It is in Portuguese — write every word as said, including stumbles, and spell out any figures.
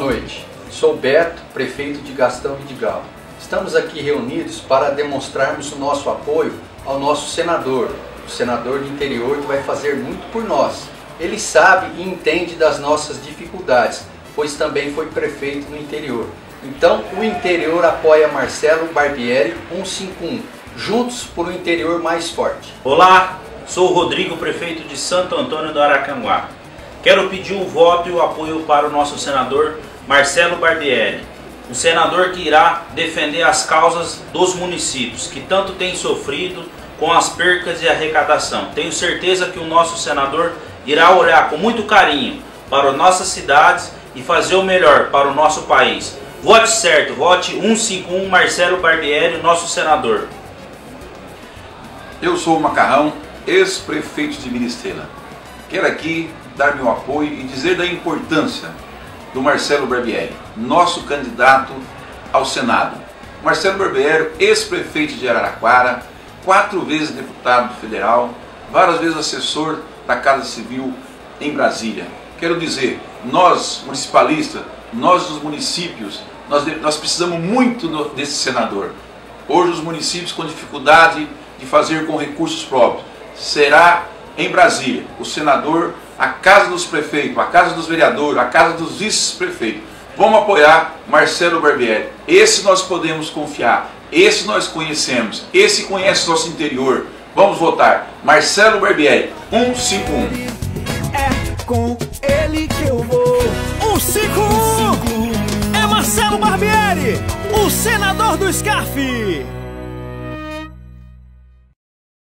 noite. Sou Beto, prefeito de Gastão Vidigal. Estamos aqui reunidos para demonstrarmos o nosso apoio ao nosso senador, o senador do interior que vai fazer muito por nós. Ele sabe e entende das nossas dificuldades, pois também foi prefeito no interior. Então, o interior apoia Marcelo Barbieri cento e cinquenta e um, juntos por um interior mais forte. Olá, sou o Rodrigo, prefeito de Santo Antônio do Aracanguá. Quero pedir o voto e o apoio para o nosso senador Marcelo Barbieri, um senador que irá defender as causas dos municípios, que tanto têm sofrido com as percas e arrecadação. Tenho certeza que o nosso senador irá olhar com muito carinho para nossas cidades e fazer o melhor para o nosso país. Vote certo, vote cento e cinquenta e um Marcelo Barbieri, nosso senador. Eu sou o Macarrão, ex-prefeito de Ministela. Quero aqui dar meu apoio e dizer da importância do Marcelo Barbieri, nosso candidato ao Senado. Marcelo Barbieri, ex-prefeito de Araraquara, quatro vezes deputado federal, várias vezes assessor da Casa Civil em Brasília. Quero dizer, nós, municipalistas, nós dos municípios, nós, nós precisamos muito desse senador. Hoje os municípios com dificuldade de fazer com recursos próprios. Será em Brasília o senador, a casa dos prefeitos, a casa dos vereadores, a casa dos vice-prefeitos. Vamos apoiar Marcelo Barbieri. Esse nós podemos confiar, esse nós conhecemos, esse conhece nosso interior. Vamos votar Marcelo Barbieri, cento e cinquenta e um. É com ele que eu vou. cento e cinquenta e um é Marcelo Barbieri, o senador do Scarf.